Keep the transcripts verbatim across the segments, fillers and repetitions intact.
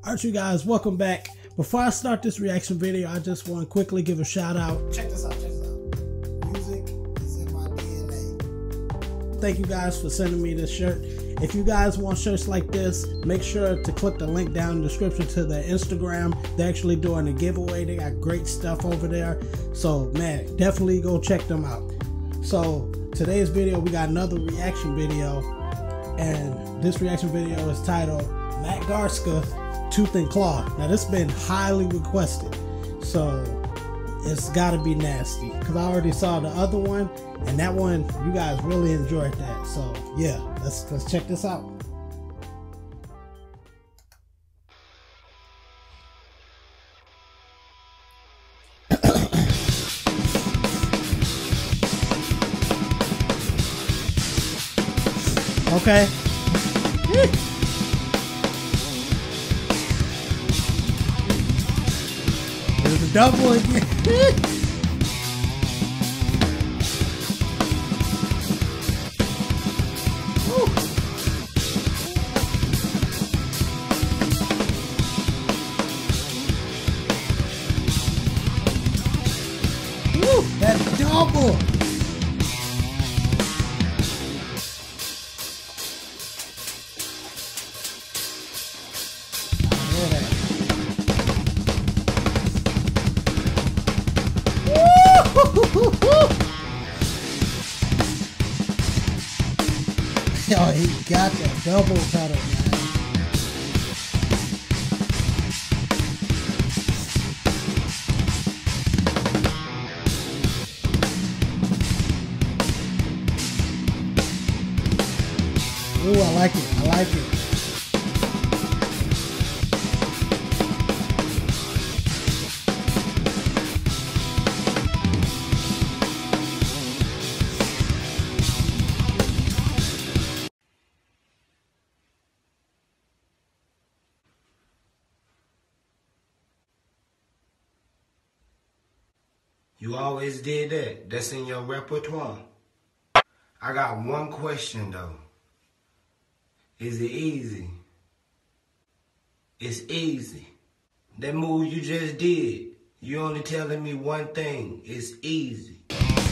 Alright, you guys, welcome back. Before I start this reaction video, I just want to quickly give a shout out. Check this out, check this out. Music is in my D N A. Thank you guys for sending me this shirt. If you guys want shirts like this, make sure to click the link down in the description to their Instagram. They're actually doing a giveaway. They got great stuff over there. So, man, definitely go check them out. So, today's video, we got another reaction video. And this reaction video is titled Matt Garska, Tooth and Claw. Now, this has been highly requested. So, it's got to be nasty. Because I already saw the other one. And that one, you guys really enjoyed that. So, yeah, let's, let's check this out. Okay. There's a double again. Woo, that double. Yo, he got that double pedal, man. Ooh, I like it. I like it. You always did that. That's in your repertoire. I got one question though. Is it easy? It's easy. That move you just did, you only telling me one thing. It's easy.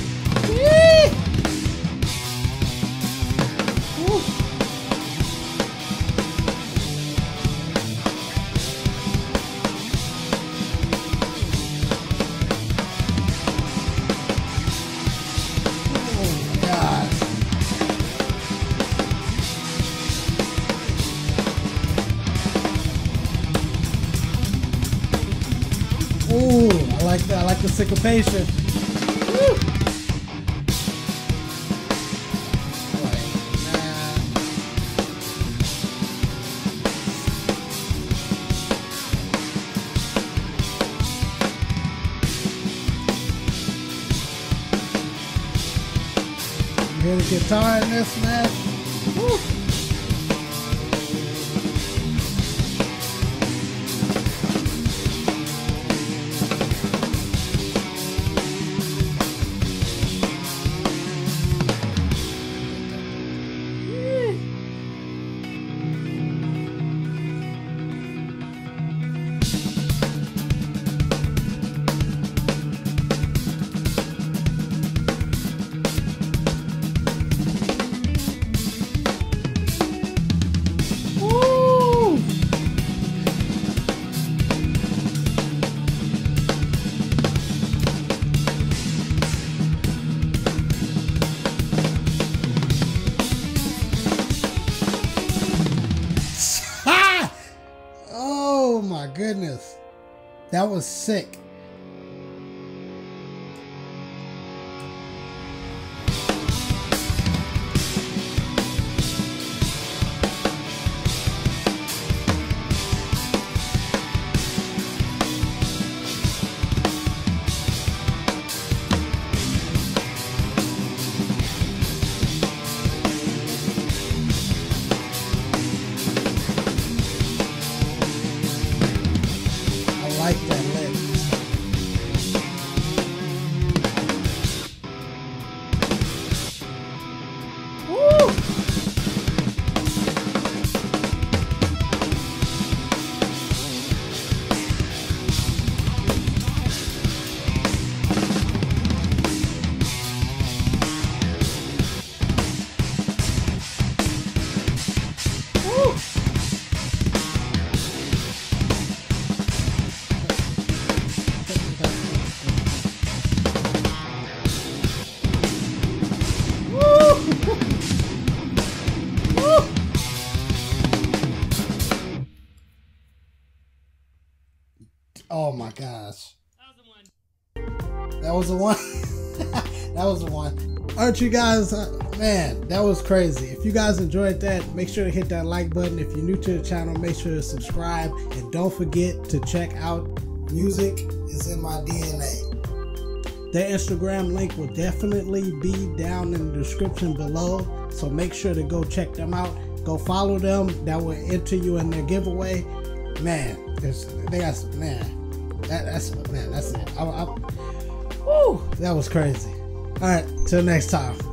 Ooh, I like that. I like the syncopation. Woo. You hear the guitar in this, man? Woo. Oh my goodness, that was sick. I like that lick. my gosh. That was the one. That was the one. All right, you guys. Uh, man, that was crazy. If you guys enjoyed that, make sure to hit that like button. If you're new to the channel, make sure to subscribe. And don't forget to check out Music is in My D N A. Their Instagram link will definitely be down in the description below. So make sure to go check them out. Go follow them. That will enter you in their giveaway. Man, they got some, man. That, that's man. That's it. I, I, woo, that was crazy. All right, till next time.